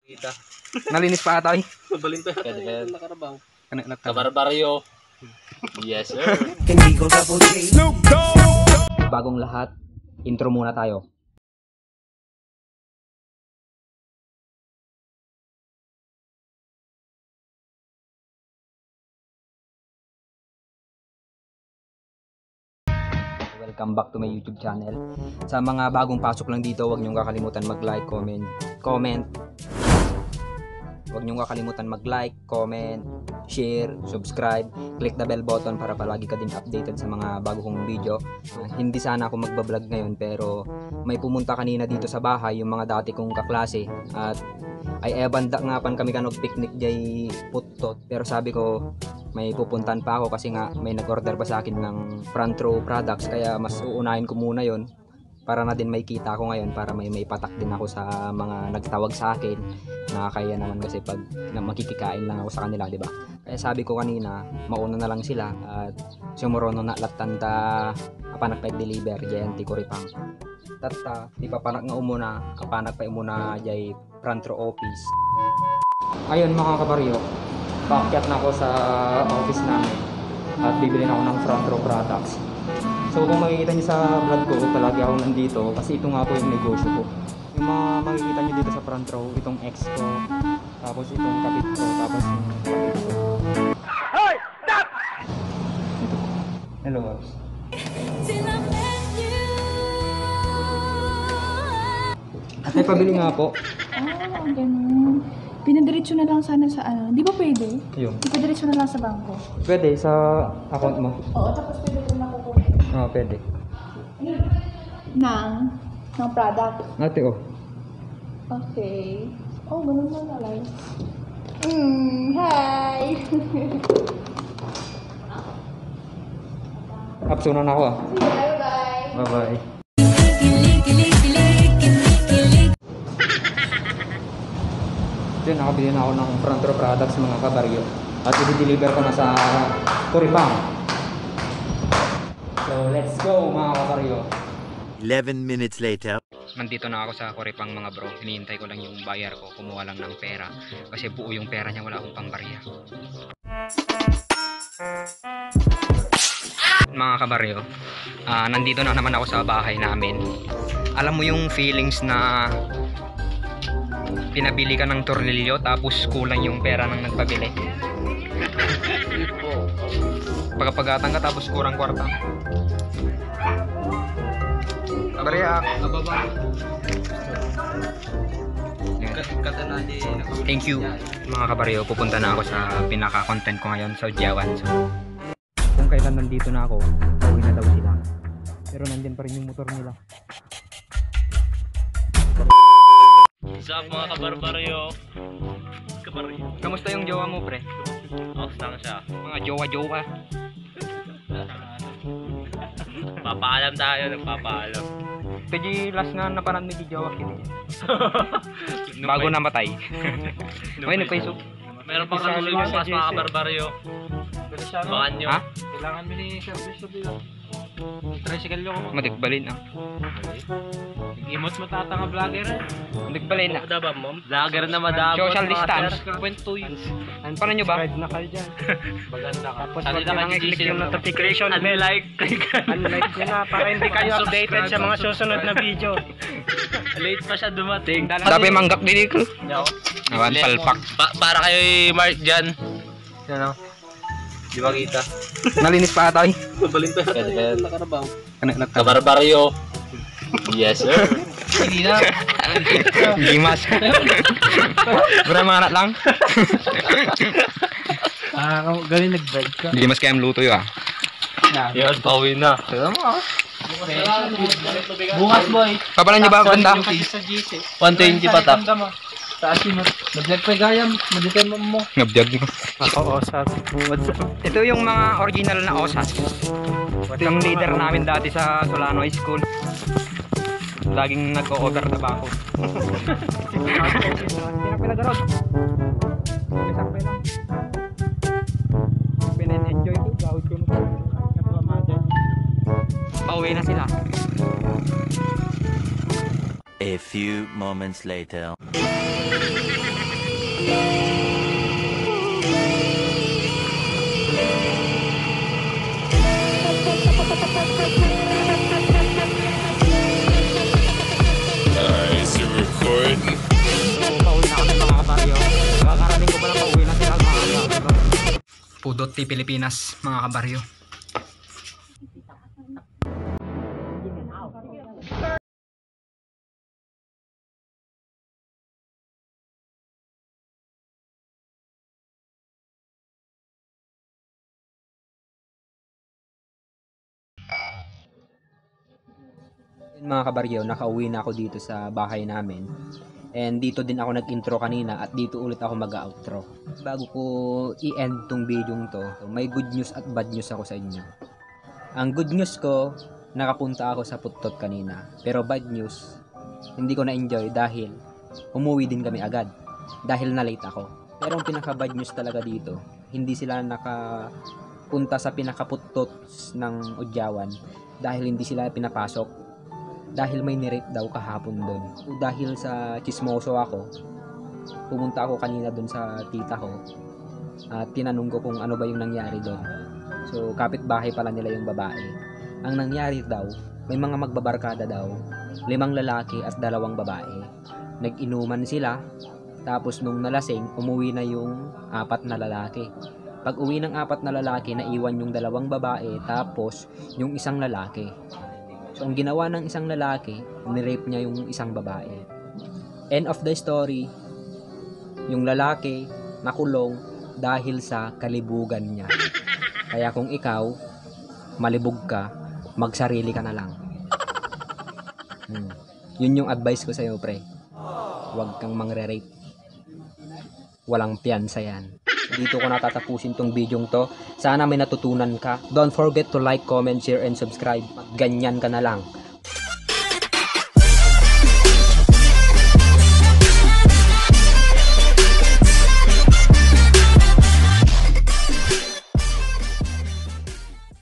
Kita. Nalinis pa ata eh. Mabalin pa yata yung nakarabaw. Kabarbaryo. Yes, sir. Bagong lahat, intro muna tayo. Welcome back to my YouTube channel. Sa mga bagong pasok lang dito, huwag niyong kakalimutan mag-like, comment. Huwag niyong kakalimutan mag-like, comment, share, subscribe, click the bell button para palagi ka din updated sa mga bago kong video. Hindi sana ako magbablog ngayon pero may pumunta kanina dito sa bahay yung mga dati kong kaklase at ay banda nga pan kami kanog picnic jay putot, pero sabi ko may pupuntan pa ako kasi nga may nag-order pa sa akin ng front row products, kaya mas uunahin ko muna yon para na din may kita ako ngayon, para may patak din ako sa mga nagtawag sa akin. Nakakaya naman kasi pag makikikain lang ako sa kanila, di ba? Kaya sabi ko kanina, mauna na lang sila at sumurono na latanta apanak pa deliver diyan ti Koripang. Tatta di pa panak nga umuna, kapanak pa umuna jay front row office. Ayun mga kabaryo, paakyat na ako sa office namin at bibili na ako ng front row products. So kung makikita niyo sa vlog ko, palagi ako nandito kasi ito nga po yung negosyo ko. Yung mga makikita niyo dito sa front row, itong ex ko, tapos itong kapit ko, tapos yung kapit ko. Hoy! Stop! Ito. Hello, Ops. Ay, pabili nga po. Ganun. Pinadiretso na lang sana sa ano. Di ba pwede? Yung. Ipadiretso na lang sa bangko. Pwede sa account mo? Oo, tapos pwede ko na kukunin. Oo, pwede. Ng product. Ate, oh. Okay. Oh, ganun na lang. Hi! Upsunan ako ah. See you, bye-bye! Bye-bye. Yun, nakabili na ako ng front row products mga kabaryo. At i-deliver ko na sa Koripang. So, let's go mga kabaryo. 11 minutes later. Nandito na ako sa Koripang mga bro. Hinihintay ko lang yung buyer ko. Kumuha lang ng pera. Kasi buo yung pera niya, wala akong pambarya. Mga kabaryo, nandito na naman ako sa bahay namin. Alam mo yung feelings na pinabili ka ng tornilyo tapos kulang yung pera ng nagpabili. Pagkapagatan ka tapos kurang kwarta. Barya. Thank you mga kabaryo. Pupunta na ako sa pinaka-content ko ngayon sa Udyawan. So, kung kailan nandito na ako, uwi na daw sila. Pero nandun pa rin yung motor nila. Sup mga kabarbaryo. Kamusta yung jowa mo, pre? Oh, saan siya? Mga jowa-jowa. Papaalam tayo, nagpapaalam. Pwede last nga napanan ni jowa kini. Bago namatay. Ay, nagpaiso. Meron pang kalulang mas mga kabarbaryo. Bakan nyo. Ha? Kailangan mo ni service to dito. Tricycle yung mo. Matigbalin ah. Imot mo tata nga vlogger. Matigbalin na. Madaba mo? Vlogger na madaba. Social distance. 2.2 yun. Paano nyo ba? Subscribe na kayo dyan. Maganda ka. Tapos wag nyo i-click yung notification. Unlike. Unlike nyo na para hindi kayo updated sa mga susunod na video. Late pa siya dumating. Dapat manggap din ko. Awan palpak. Para kayo Mark dyan. Yan o. Di ba kita? Nalinis pa ata eh. Mabalin pa yata yung nakarabaw. Kabarbaryo. Yes, sir. Hindi na. Gimas. Bura mga anak lang. Galing nag-vlog ka. Gimas kaya luto yun ah. Yan, pauwi na. Tignan mo ah. Bukas boy. Papalan nyo ba banda? Sa GC. 120 pa tap. Taas mo. Nag-vlog pa gayam. Madikan mo. Ngabdiag mo. Ako osas. Ito yung mga original na osas. Ito yung leader namin dati sa Solano High School. Laging nag-o-over na ba ako? Pinag-pinagarod. Pinag-sakpay lang. Pinen-enjoy ko. Gawid ko na. Pauwi na sila. A few moments later. Pauwi na kami mga kabaryo. Kakarating ko pala pauwi na sila mga kabaryo. Pudot T Pilipinas mga kabaryo. Yun, mga kabaryo, nakauwi na ako dito sa bahay namin. And dito din ako nag-intro kanina at dito ulit ako mag-outro. Bago ko i-end tong video to, may good news at bad news ako sa inyo. Ang good news ko, nakapunta ako sa Putot kanina. Pero bad news, hindi ko na-enjoy dahil umuwi din kami agad. Dahil na-late ako. Pero ang pinaka-bad news talaga dito, hindi sila nakapunta sa pinaka-putot ng Udyawan dahil hindi sila pinapasok. Dahil may nirape daw kahapon doon. Dahil sa chismoso ako, pumunta ako kanina doon sa tita ko at tinanong ko kung ano ba yung nangyari doon. So kapitbahay pala nila yung babae. Ang nangyari daw, may mga magbabarkada daw, 5 lalaki at 2 babae. Nag-inuman sila, tapos nung nalasing, umuwi na yung 4 na lalaki. Pag uwi ng 4 na lalaki, naiwan yung 2 babae, tapos yung 1 lalaki. So, ang ginawa ng isang lalaki, nirape niya yung isang babae. End of the story, yung lalaki nakulong dahil sa kalibugan niya. Kaya kung ikaw, malibog ka, magsarili ka na lang. Yun yung advice ko sa'yo, pre. Huwag kang mangre-rape. Walang piyansa yan. Dito ko natatapusin tong video to. Sana may natutunan ka. Don't forget to like, comment, share, and subscribe. Ganyan ka na lang.